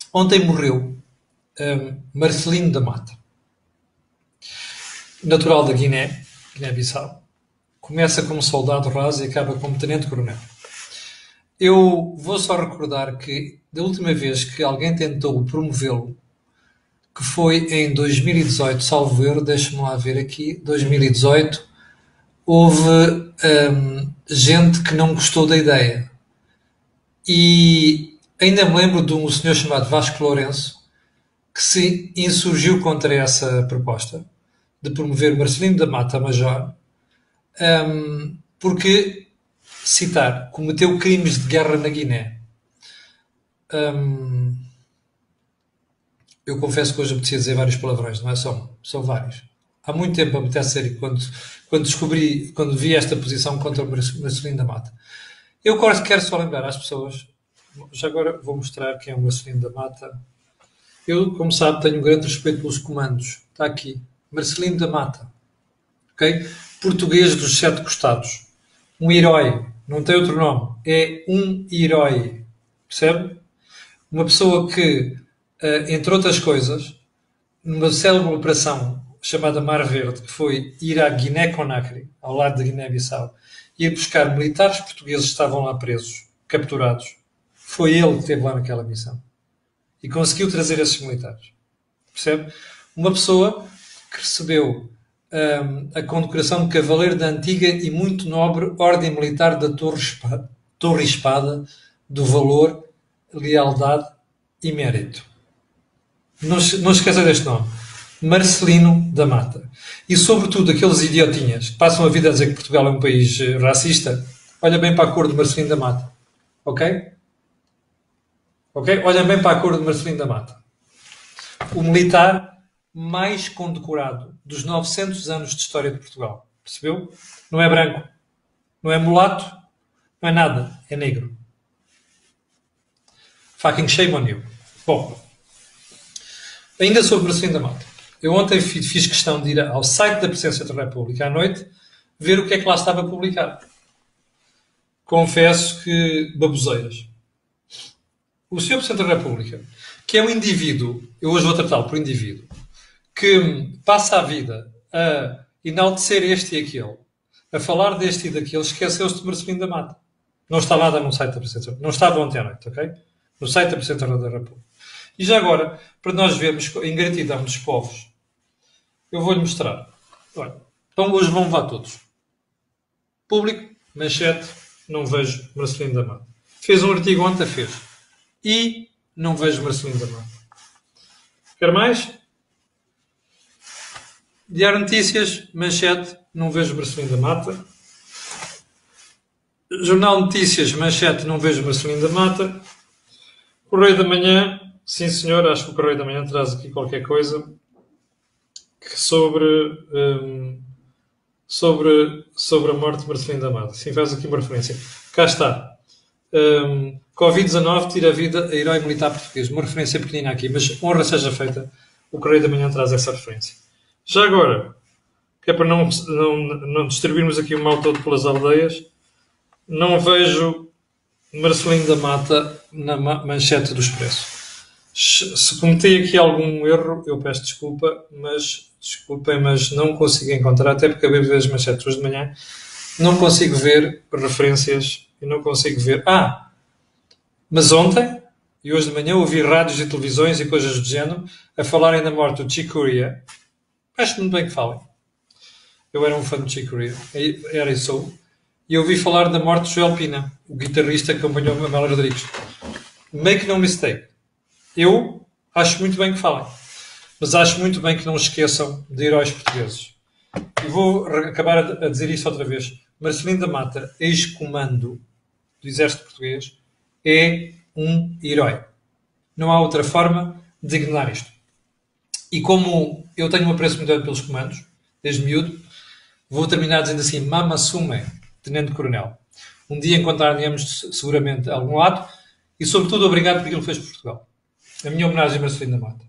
Ontem morreu Marcelino da Mata, natural da Guiné-Bissau. Começa como soldado raso e acaba como tenente-coronel. Eu vou só recordar que, da última vez que alguém tentou promovê-lo, que foi em 2018, salvo erro, deixa-me lá ver aqui, 2018, houve gente que não gostou da ideia. E ainda me lembro de um senhor chamado Vasco Lourenço, que se insurgiu contra essa proposta de promover Marcelino da Mata Major, porque, citar, cometeu crimes de guerra na Guiné. Eu confesso que hoje apetecia dizer vários palavrões, não é só um, são vários. Há muito tempo me apetece dizer quando vi esta posição contra o Marcelino da Mata. Eu quero só lembrar às pessoas, já agora vou mostrar quem é o Marcelino da Mata. Eu, como sabe, tenho um grande respeito pelos comandos. Está aqui, Marcelino da Mata. Okay? Português dos Sete Costados. Um herói. Não tem outro nome. É um herói. Percebe? Uma pessoa que, entre outras coisas, numa célebre operação chamada Mar Verde, que foi ir à Guiné-Conakry, ao lado da Guiné-Bissau, ir buscar militares portugueses que estavam lá presos, capturados. Foi ele que esteve lá naquela missão. E conseguiu trazer esses militares. Percebe? Uma pessoa que recebeu a condecoração de Cavaleiro da antiga e muito nobre Ordem Militar da Torre Espada, do valor, lealdade e mérito. Não esqueça deste nome. Marcelino da Mata. E, sobretudo, aqueles idiotinhas que passam a vida a dizer que Portugal é um país racista, olha bem para a cor de Marcelino da Mata. Ok? Ok? Olhem bem para a cor de Marcelino da Mata. O militar mais condecorado dos 900 anos de história de Portugal. Percebeu? Não é branco. Não é mulato. Não é nada. É negro. Fucking shame on you. Bom. Ainda sobre Marcelino da Mata. Eu ontem fiz questão de ir ao site da Presidência da República à noite ver o que é que lá estava publicado. Confesso que baboseiras. O Sr. Presidente da República, que é um indivíduo, eu hoje vou tratá-lo por indivíduo, que passa a vida a enaltecer este e aquele, a falar deste e daquele, esqueceu-se de Marcelino da Mata. Não está nada no site da Presidência. Não estava ontem à noite, ok? No site da Presidência da República. E já agora, para nós vermos a ingratidão dos povos, eu vou-lhe mostrar. Olha, então hoje vão levar todos. Público, manchete, não vejo Marcelino da Mata. Fez um artigo ontem, fez. E não vejo Marcelino da Mata. Quer mais? Diário Notícias, manchete, não vejo Marcelino da Mata. Jornal Notícias, manchete, não vejo Marcelino da Mata. Correio da Manhã, sim senhor, acho que o Correio da Manhã traz aqui qualquer coisa sobre a morte de Marcelino da Mata. Sim, faz aqui uma referência. Cá está. Covid-19 tira a vida a herói militar português. Uma referência pequenina aqui, mas honra seja feita, o Correio da Manhã traz essa referência. Já agora, que é para não distribuirmos aqui o mal todo pelas aldeias, não vejo Marcelino da Mata na manchete do Expresso. Se cometi aqui algum erro, eu peço desculpa, desculpem, mas não consigo encontrar, até porque acabei de ver as manchetes hoje de manhã, não consigo ver referências e não consigo ver. Mas ontem e hoje de manhã ouvi rádios e televisões e coisas do género a falarem da morte do Chick Corea. Acho muito bem que falem. Eu era um fã do Chick Corea, era e sou. E ouvi falar da morte de Joel Pina, o guitarrista que acompanhou Amélia Rodrigues. Make no mistake. Eu acho muito bem que falem. Mas acho muito bem que não esqueçam de heróis portugueses. E vou acabar a dizer isso outra vez. Marcelino da Mata, ex-comando do Exército Português, é um herói. Não há outra forma de ignorar isto. E como eu tenho um apreço muito grande pelos comandos, desde miúdo, vou terminar dizendo assim, Mama Sume, Tenente-Coronel. Um dia encontrar-nos seguramente a algum lado e, sobretudo, obrigado por aquilo que fez por Portugal. A minha homenagem a Marcelino da Mata.